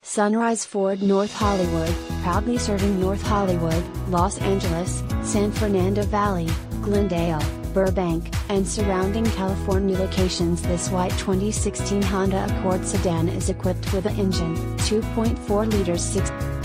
Sunrise Ford North Hollywood, proudly serving North Hollywood, Los Angeles, San Fernando Valley, Glendale, Burbank, and surrounding California locations. This white 2016 Honda Accord sedan is equipped with an engine, 2.4 liters 6